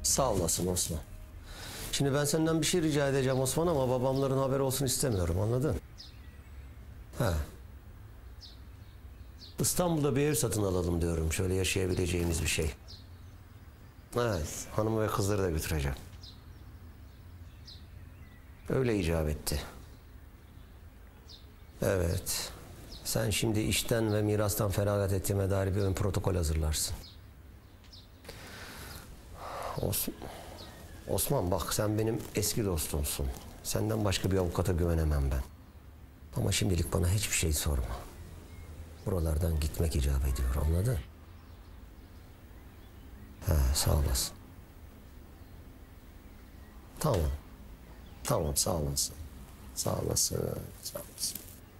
Sağ olasın Osman. Şimdi ben senden bir şey rica edeceğim Osman ama babamların haberi olsun istemiyorum, anladın? He. İstanbul'da bir ev satın alalım diyorum. Şöyle yaşayabileceğimiz bir şey. Evet, hanımı ve kızları da götüreceğim. Öyle icap etti. Evet. Sen şimdi işten ve mirastan feragat ettiğime dair bir ön protokol hazırlarsın. Osman bak, sen benim eski dostumsun. Senden başka bir avukata güvenemem ben. Ama şimdilik bana hiçbir şey sorma. Buralardan gitmek icap ediyor, anladın? He, sağ olasın. Tamam. Tamam, sağ olasın. Sağ olasın, sağ olasın.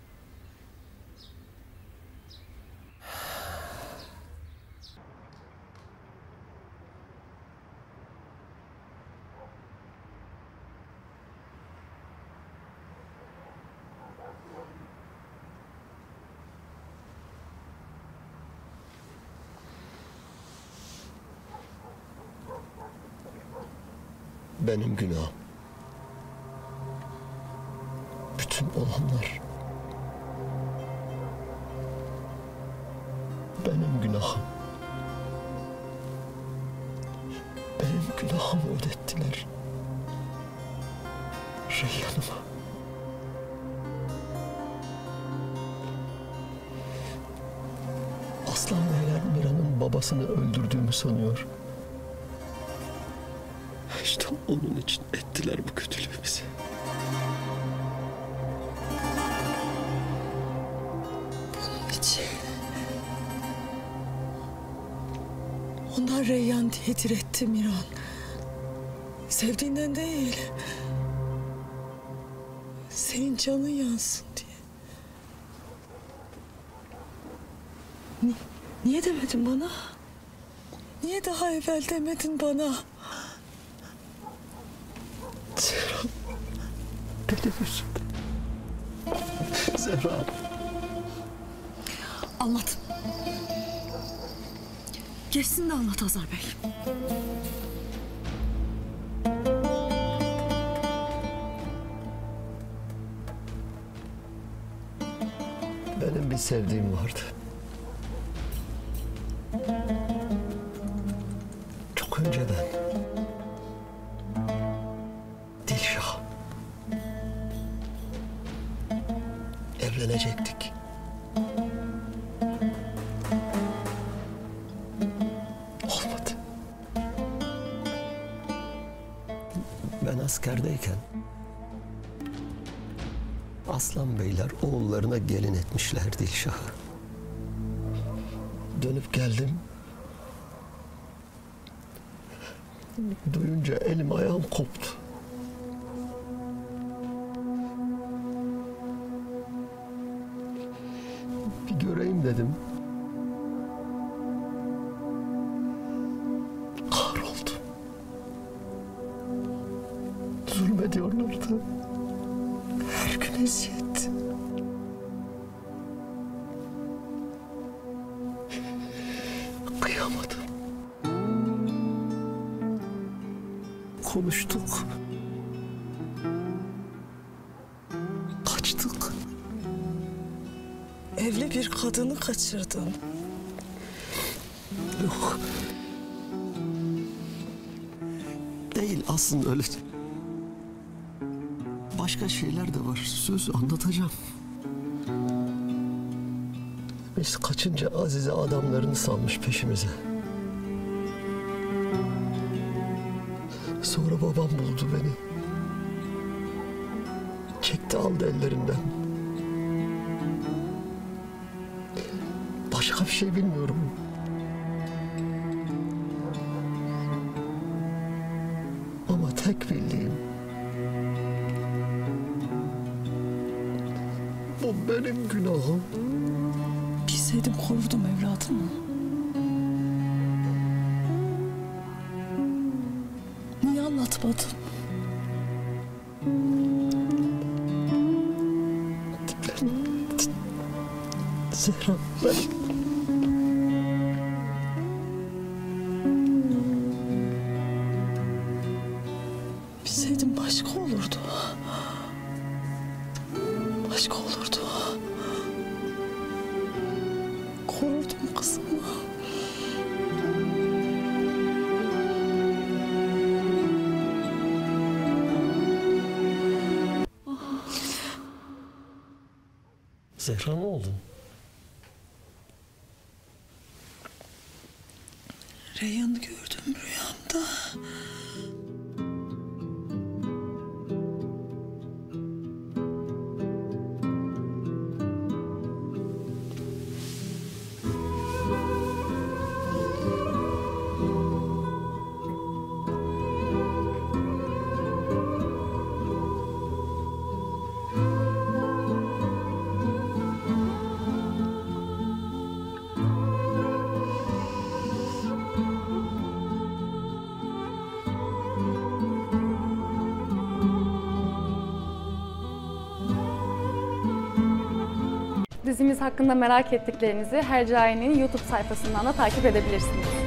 Benim günahım. Bütün olanlar benim günahım. Benim günahımı ödettiler. Reyhan'ıma. Aslan Beyler Miran'ın babasını öldürdüğümü sanıyor. İşte onun için ettiler bu kötülüğü bize. Bunun için. Onlar Reyhan diye diretti Miran. Sevdiğinden değil. Senin canın yansın diye. Niye demedin bana? Niye daha evvel demedin bana? Zehra, benim yüzümden. Zehra. Anlat. Geçsin de anlat Hazar Bey. Benim bir sevdiğim vardı. Çok önceden. Dilşah. Evlenecektik. Olmadı. Ben askerdeyken Aslan Beyler oğullarına gelin etmişler Dilşah'ı. Dönüp geldim. Duyunca elim ayağım koptu. Bir göreyim dedim. Kahroldum. Zulmediyorlardı. Her gün eziyet. Kıyamadım. Konuştuk. Kaçtık. Evli bir kadını kaçırdın. Yok. Değil aslında öyle. Başka şeyler de var. Söz anlatacağım. Biz kaçınca Azize adamlarını salmış peşimize. Sonra babam buldu beni. Çekti aldı ellerinden. Başka bir şey bilmiyorum. Ama tek bildiğim o benim günahım. Bilseydim korurdum evladımı. Niye anlatmadın? Zehra, ben... Bilseydim başka olurdu. Başka olurdu. Korurdum kızımı. Zehra ne oldu? Reyhan'ı gördüm rüyamda. Dizimiz hakkında merak ettiklerinizi Hercai'nin YouTube sayfasından da takip edebilirsiniz.